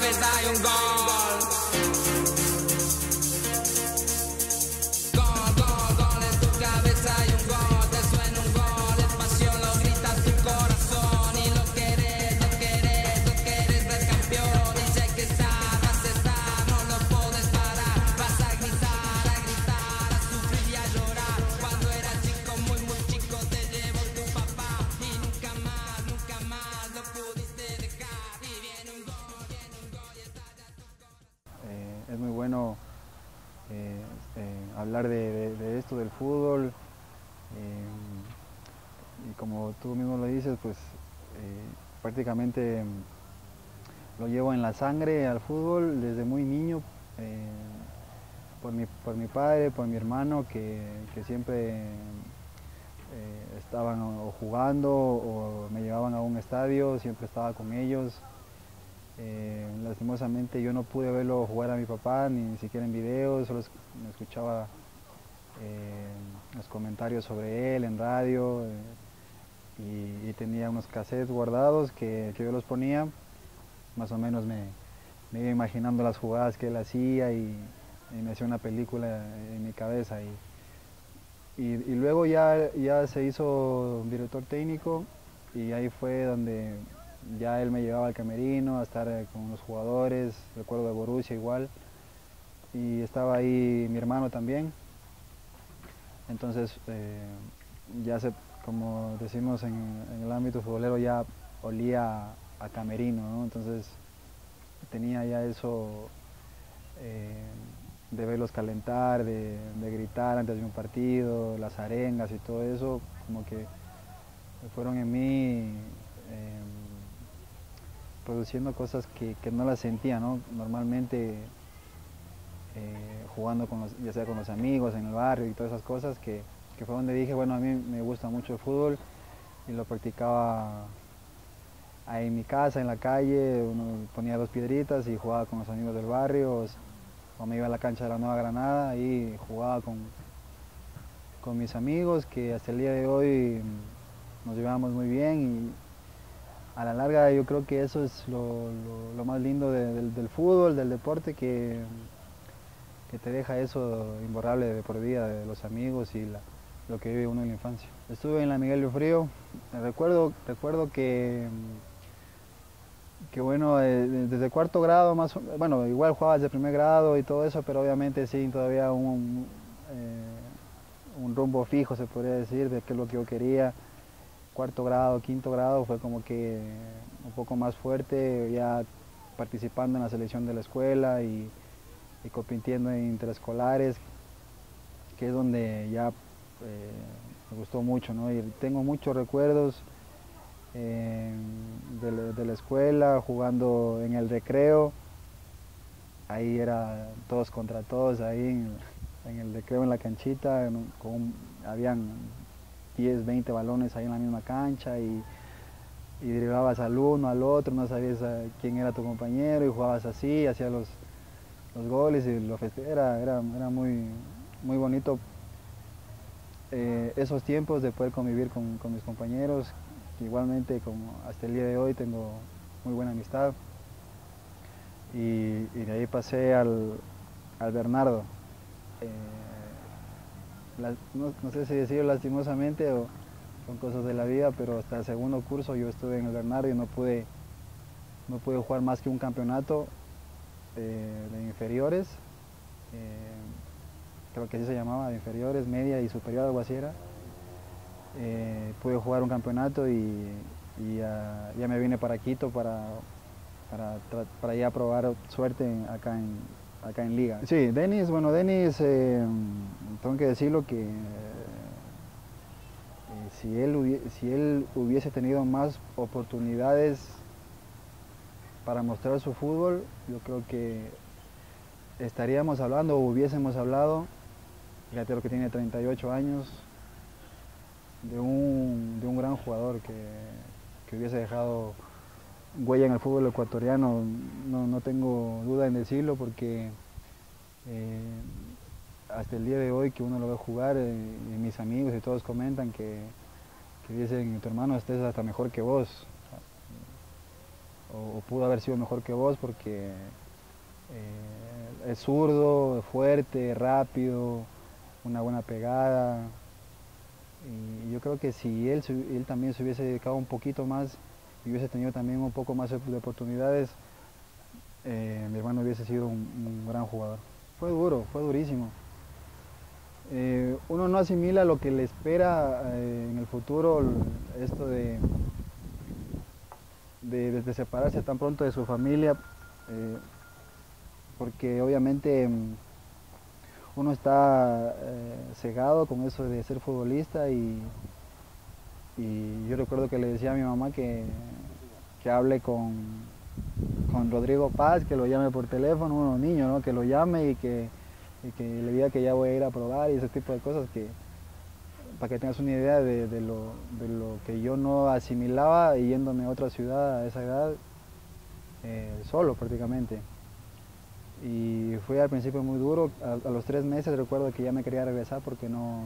cabeza hay un gol. Gol, gol, gol, en tu cabeza hay un gol. Te suena un gol, es pasión, lo grita tu corazón. Y lo querés, lo querés, lo querés ver campeón. Y sé que vas a estar, no lo puedes parar. Vas a gritar, a sufrir y a llorar. Cuando eras chico, muy, muy chico, te llevó tu papá. Y nunca más lo pudiste dejar. Y viene un gol y estalla tu corazón. Es muy bueno hablar de esto, del fútbol, y como tú mismo lo dices, pues prácticamente lo llevo en la sangre al fútbol desde muy niño, por mi padre, por mi hermano, que siempre estaban o jugando o me llevaban a un estadio, siempre estaba con ellos. Lastimosamente yo no pude verlo jugar a mi papá, ni siquiera en videos, solo me escuchaba los comentarios sobre él en radio, y tenía unos cassettes guardados que yo los ponía, más o menos me iba imaginando las jugadas que él hacía y me hacía una película en mi cabeza. Y luego ya se hizo director técnico y ahí fue donde ya él me llevaba al camerino a estar con los jugadores, recuerdo de Borussia igual, y estaba ahí mi hermano también. Entonces como decimos en el ámbito futbolero, ya olía a camerino, ¿no? Entonces tenía ya eso de verlos calentar, de gritar antes de un partido, las arengas y todo eso, como que fueron en mí produciendo cosas que no las sentía, ¿no? Normalmente jugando ya sea con los amigos en el barrio y todas esas cosas, que fue donde dije, bueno, a mí me gusta mucho el fútbol y lo practicaba ahí en mi casa, en la calle. Uno ponía 2 piedritas y jugaba con los amigos del barrio, o me iba a la cancha de la Nueva Granada y jugaba con mis amigos, que hasta el día de hoy nos llevamos muy bien, y a la larga yo creo que eso es lo más lindo del fútbol, del deporte, que te deja eso imborrable de por vida, de los amigos y lo que vive uno en la infancia. Estuve en la Miguel de Frío, recuerdo que bueno, desde 4.º grado bueno, igual jugaba desde 1.er grado y todo eso, pero obviamente sin todavía un rumbo fijo, se podría decir, de qué es lo que yo quería. 4.º grado, 5.º grado fue como que un poco más fuerte, ya participando en la selección de la escuela y compitiendo en interescolares, que es donde ya me gustó mucho, ¿no? Y tengo muchos recuerdos de la escuela, jugando en el recreo. Ahí era todos contra todos, ahí en el recreo, en la canchita, habían 10, 20 balones ahí en la misma cancha, y driblabas al uno, al otro, no sabías quién era tu compañero, y jugabas así, hacías los goles y era muy, muy bonito esos tiempos de poder convivir con mis compañeros, que igualmente como hasta el día de hoy tengo muy buena amistad. Y de ahí pasé al Bernardo. No sé si decirlo lastimosamente o son cosas de la vida, pero hasta el 2.º curso yo estuve en el Bernardo y no pude jugar más que un campeonato de inferiores, creo que así se llamaba, de inferiores, media y superior, algo así era. Pude jugar un campeonato y ya me vine para Quito para ya probar suerte acá en Liga. Sí, Denis, tengo que decirlo que si él hubiese tenido más oportunidades para mostrar su fútbol, yo creo que estaríamos hablando, o hubiésemos hablado, fíjate lo que tiene 38 años, de un gran jugador que hubiese dejado huella en el fútbol ecuatoriano. No tengo duda en decirlo, porque hasta el día de hoy que uno lo ve jugar, y mis amigos y todos comentan que dicen, tu hermano este es hasta mejor que vos, o pudo haber sido mejor que vos porque es zurdo, fuerte, rápido, una buena pegada. Y yo creo que si él también se hubiese dedicado un poquito más y hubiese tenido también un poco más de oportunidades, mi hermano hubiese sido un gran jugador. Fue duro, fue durísimo. Uno no asimila lo que le espera en el futuro, esto de separarse tan pronto de su familia, porque obviamente uno está cegado con eso de ser futbolista y yo recuerdo que le decía a mi mamá que hable con Rodrigo Paz, que lo llame por teléfono, unos niños, ¿no? Que lo llme y que le diga que ya voy a ir a probar y ese tipo de cosas, para que tengas una idea de lo que yo no asimilaba yéndome a otra ciudad a esa edad, solo prácticamente. Y fue al principio muy duro, a los 3 meses recuerdo que ya me quería regresar porque no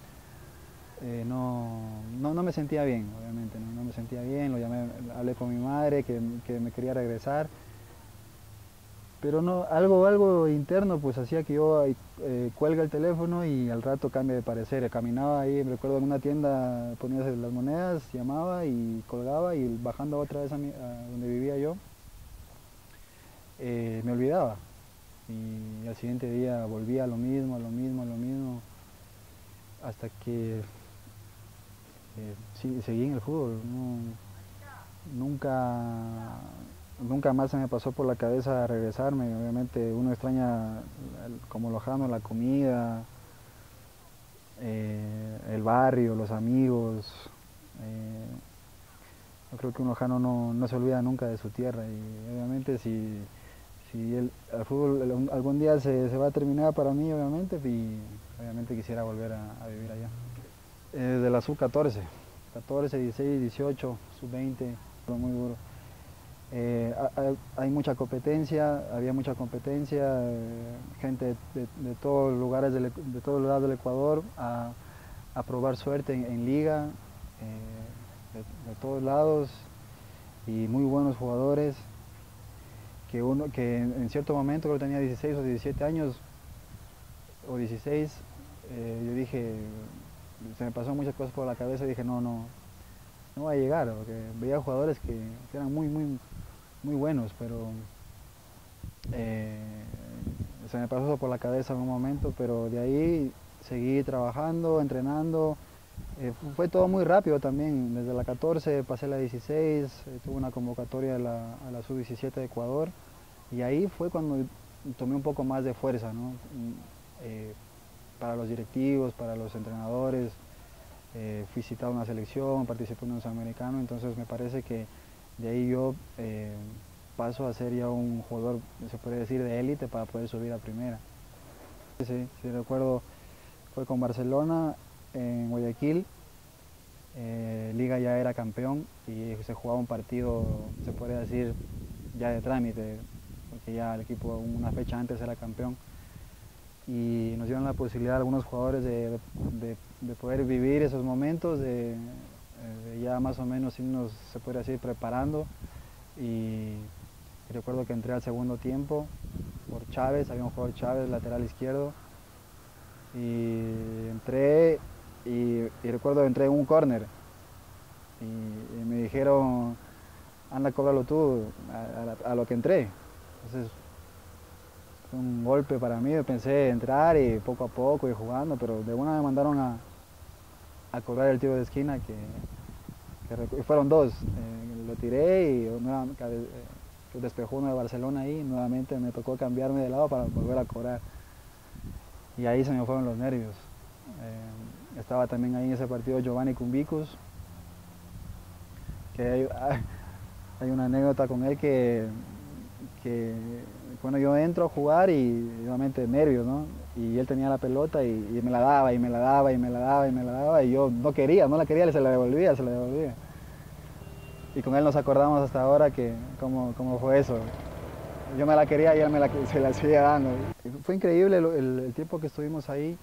me sentía bien, obviamente, no me sentía bien, lo llamé, hablé con mi madre que me quería regresar, pero no, algo interno pues hacía que yo cuelga el teléfono y al rato cambie de parecer. Caminaba ahí, me recuerdo en una tienda, ponía las monedas, llamaba y colgaba y bajando otra vez a donde vivía yo, me olvidaba. Y al siguiente día volvía a lo mismo, hasta que sí, seguí en el fútbol. Nunca más se me pasó por la cabeza regresarme. Obviamente uno extraña como lojano la comida, el barrio, los amigos. Yo creo que un lojano no se olvida nunca de su tierra y obviamente si el fútbol algún día se va a terminar para mí, obviamente, y obviamente quisiera volver a vivir allá. De la sub-14, 14, 16, 18, sub-20, fue muy duro. Hay mucha competencia, había mucha competencia, gente de todos los lugares, de todos los lados del Ecuador a probar suerte en liga, de todos lados, y muy buenos jugadores. Que en cierto momento, creo que tenía 16 o 17 años, o 16, yo dije, se me pasó muchas cosas por la cabeza y dije, no voy a llegar, porque veía jugadores que eran muy buenos, pero se me pasó eso por la cabeza en un momento, pero de ahí seguí trabajando, entrenando. Fue todo muy rápido también, desde la 14 pasé a la 16, tuve una convocatoria a la sub-17 de Ecuador y ahí fue cuando tomé un poco más de fuerza, ¿no? Para los directivos, para los entrenadores, fui citado a una selección, participé en un sudamericano, entonces me parece que de ahí yo paso a ser ya un jugador, se puede decir, de élite para poder subir a primera. Sí, recuerdo, fue con Barcelona en Guayaquil, Liga ya era campeón y se jugaba un partido, se podría decir, ya de trámite, porque ya el equipo una fecha antes era campeón. Y nos dieron la posibilidad a algunos jugadores de poder vivir esos momentos, de ya más o menos irnos, se podría decir, preparando. Y recuerdo que entré al segundo tiempo por Chávez, había un jugador Chávez, lateral izquierdo, y entré y recuerdo entré en un córner y me dijeron, anda, cóbralo tú, a lo que entré. Entonces fue un golpe para mí, pensé entrar y poco a poco ir jugando, pero de una me mandaron a cobrar el tiro de esquina que fueron dos, lo tiré y despejó uno de Barcelona ahí, nuevamente me tocó cambiarme de lado para volver a cobrar. Y ahí se me fueron los nervios. Estaba también ahí en ese partido Giovanni Cumbicus, que hay una anécdota con él que bueno, yo entro a jugar y nuevamente nervios, ¿no? Y él tenía la pelota y me la daba, y yo no la quería, se la devolvía. Y con él nos acordamos hasta ahora cómo fue eso. Yo me la quería y él se la seguía dando. Fue increíble el tiempo que estuvimos ahí.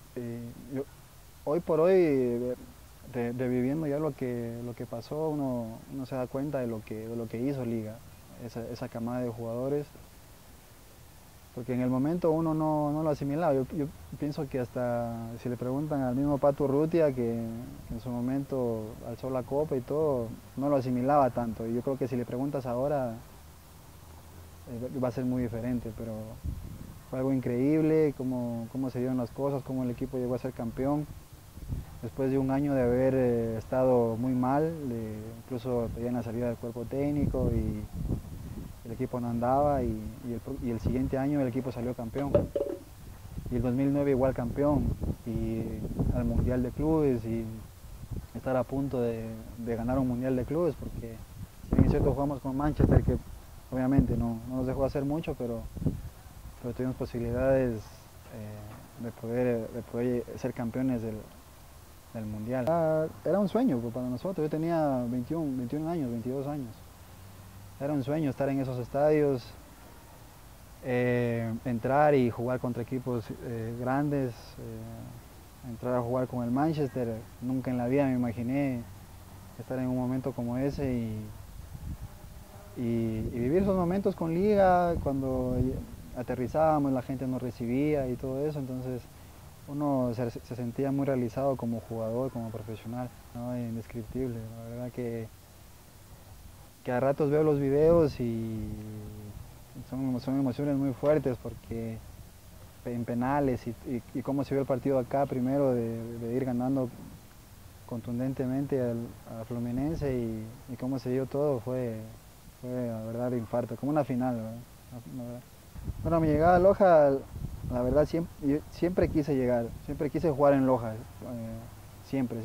Hoy por hoy, viviendo ya lo que pasó, uno se da cuenta de lo que hizo Liga. esa camada de jugadores, porque en el momento uno no lo asimilaba. Yo pienso que hasta si le preguntan al mismo Pato Urrutia, que en su momento alzó la copa y todo, no lo asimilaba tanto. Y yo creo que si le preguntas ahora va a ser muy diferente, pero fue algo increíble cómo se dieron las cosas, cómo el equipo llegó a ser campeón. Después de un año de haber estado muy mal, incluso pedían la salida del cuerpo técnico y el equipo no andaba, y el siguiente año el equipo salió campeón. Y el 2009 igual campeón, y al Mundial de Clubes, y estar a punto de ganar un Mundial de Clubes, porque si bien es cierto jugamos con Manchester, que obviamente no nos dejó hacer mucho, pero tuvimos posibilidades de poder ser campeones del Mundial. Era un sueño para nosotros. Yo tenía 21 años, 22 años. Era un sueño estar en esos estadios, entrar y jugar contra equipos grandes, entrar a jugar con el Manchester. Nunca en la vida me imaginé estar en un momento como ese y vivir esos momentos con Liga, cuando aterrizábamos, la gente nos recibía y todo eso. Entonces uno se sentía muy realizado como jugador, como profesional, ¿no? Indescriptible. La verdad que a ratos veo los videos y son emociones muy fuertes, porque en penales y cómo se vio el partido acá primero, de ir ganando contundentemente a Fluminense, y cómo se dio todo, fue la verdad de infarto, como una final, ¿verdad? Bueno, mi llegada a Loja, la verdad yo siempre quise llegar, siempre quise jugar en Loja, siempre.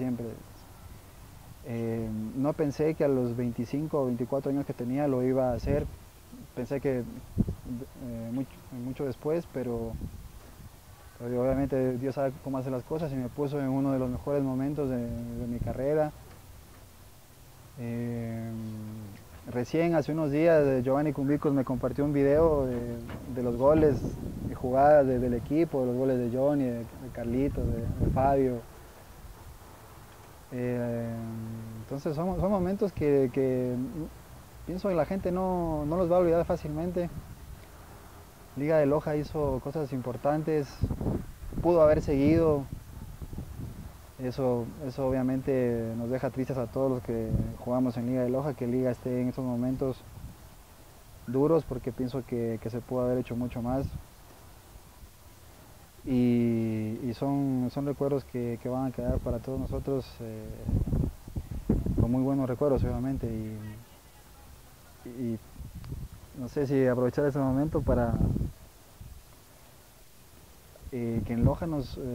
No pensé que a los 25 o 24 años que tenía lo iba a hacer, pensé que mucho después, pero obviamente Dios sabe cómo hace las cosas, y me puso en uno de los mejores momentos de mi carrera. Recién hace unos días Giovanni Cumbicos me compartió un video de los goles y jugadas del equipo, de los goles de Johnny, de Carlitos, de Fabio. Entonces son momentos que pienso que la gente no los va a olvidar fácilmente. Liga de Loja hizo cosas importantes, pudo haber seguido. Eso obviamente nos deja tristes a todos los que jugamos en Liga de Loja, que Liga esté en estos momentos duros, porque pienso que se pudo haber hecho mucho más. Y son recuerdos que van a quedar para todos nosotros, con muy buenos recuerdos obviamente, y no sé si aprovechar este momento para que en Loja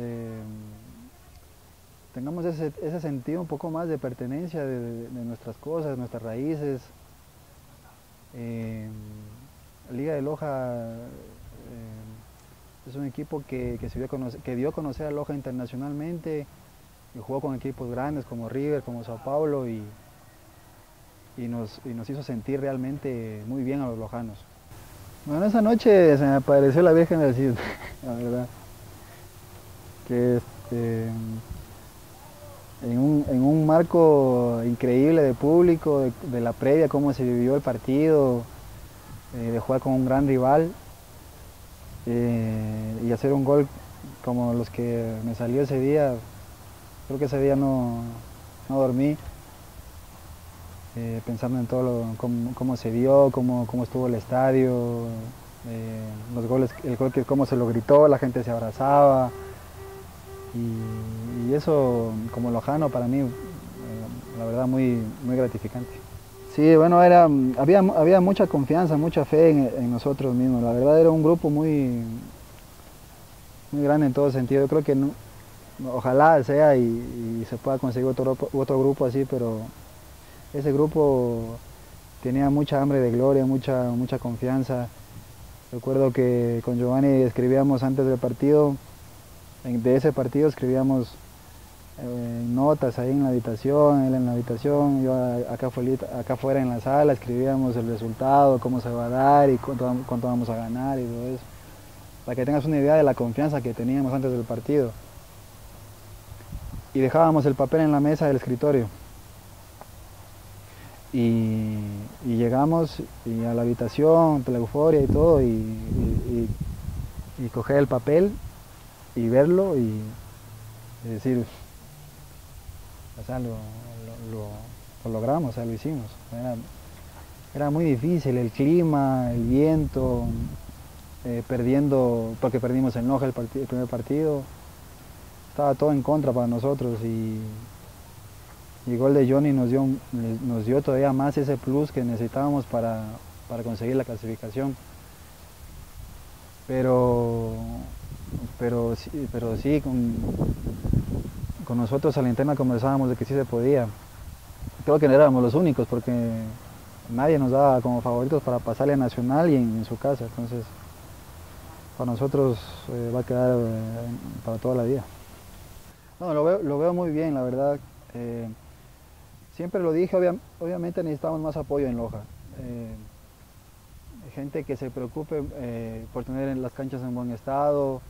tengamos ese sentido un poco más de pertenencia de nuestras cosas, nuestras raíces. Liga de Loja es un equipo que dio a conocer a Loja internacionalmente, y jugó con equipos grandes como River, como Sao Paulo, y nos hizo sentir realmente muy bien a los lojanos. Bueno, esa noche se me apareció la Virgen del Cid, la verdad. Que en un marco increíble de público, de la previa, cómo se vivió el partido, de jugar con un gran rival, y hacer un gol como los que me salió ese día. Creo que ese día no dormí, pensando en todo cómo se dio, cómo estuvo el estadio, los goles, el gol, cómo se lo gritó, la gente se abrazaba, y eso como lojano para mí, la verdad muy gratificante. Sí, bueno, había mucha confianza, mucha fe en nosotros mismos. La verdad era un grupo muy grande en todo sentido. Yo creo que ojalá sea y se pueda conseguir otro grupo así, pero ese grupo tenía mucha hambre de gloria, mucha confianza. Recuerdo que con Giovanni escribíamos antes del partido, de ese partido escribíamos notas ahí en la habitación, él en la habitación, yo acá afuera en la sala, escribíamos el resultado, cómo se va a dar y cuánto vamos a ganar y todo eso, para que tengas una idea de la confianza que teníamos antes del partido. Y dejábamos el papel en la mesa del escritorio, y y llegamos y a la habitación, la euforia y todo, y coger el papel y verlo y decir, o sea, lo logramos, o sea, lo hicimos. Era muy difícil, el clima, el viento, perdiendo, porque perdimos en Loja el primer partido, estaba todo en contra para nosotros y el gol de Johnny nos dio todavía más ese plus que necesitábamos para conseguir la clasificación. Pero sí, con nosotros a la interna conversábamos de que sí se podía. Creo que no éramos los únicos porque nadie nos daba como favoritos para pasarle a Nacional y en su casa. Entonces, para nosotros va a quedar para toda la vida. No, lo veo muy bien, la verdad. Siempre lo dije, obviamente necesitamos más apoyo en Loja. Gente que se preocupe por tener las canchas en buen estado.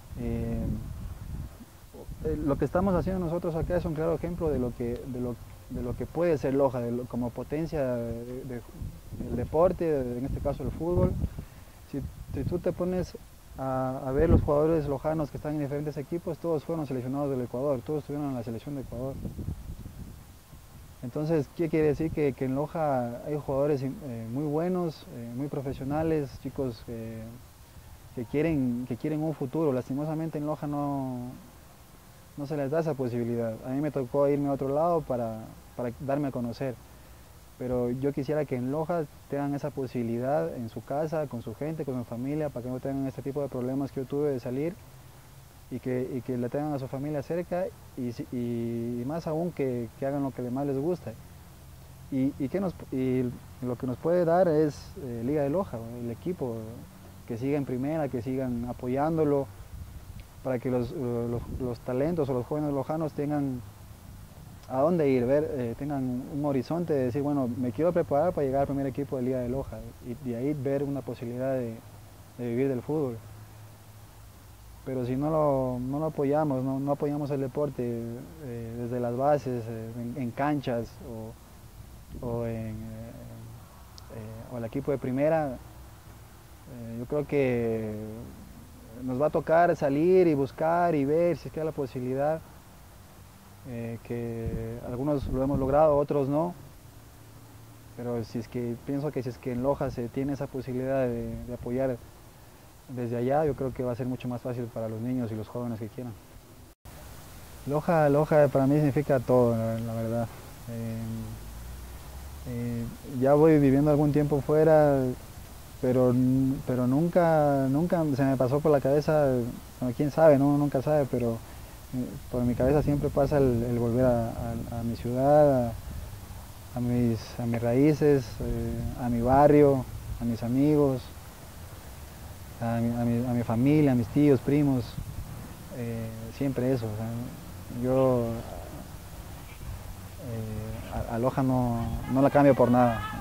Lo que estamos haciendo nosotros acá es un claro ejemplo de lo que puede ser Loja, como potencia del deporte, en este caso el fútbol. Si tú te pones a ver los jugadores lojanos que están en diferentes equipos, todos fueron seleccionados del Ecuador, todos estuvieron en la selección de Ecuador. Entonces, ¿qué quiere decir? Que en Loja hay jugadores muy buenos, muy profesionales, chicos que quieren un futuro. Lastimosamente en Loja no se les da esa posibilidad. A mí me tocó irme a otro lado para darme a conocer. Pero yo quisiera que en Loja tengan esa posibilidad en su casa, con su gente, con su familia, para que no tengan este tipo de problemas que yo tuve de salir y que le tengan a su familia cerca y más aún que hagan lo que más les gusta. Y lo que nos puede dar es Liga de Loja, el equipo, que siga en primera, que sigan apoyándolo, para que los talentos o los jóvenes lojanos tengan a dónde ir, tengan un horizonte de decir, bueno, me quiero preparar para llegar al primer equipo de Liga de Loja y de ahí ver una posibilidad de vivir del fútbol. Pero si no lo apoyamos, no apoyamos el deporte desde las bases, en canchas o el equipo de primera, yo creo que nos va a tocar salir y buscar y ver si es que hay la posibilidad, que algunos lo hemos logrado, otros no, pero pienso que si es que en Loja se tiene esa posibilidad de apoyar desde allá, yo creo que va a ser mucho más fácil para los niños y los jóvenes que quieran. Loja para mí significa todo, la verdad. Ya voy viviendo algún tiempo fuera, pero nunca se me pasó por la cabeza, bueno, quién sabe, ¿no? Uno nunca sabe, pero por mi cabeza siempre pasa el volver a mi ciudad, a mis raíces, a mi barrio, a mis amigos, a mi familia, a mis tíos, primos, siempre eso. O sea, yo a Loja no la cambio por nada.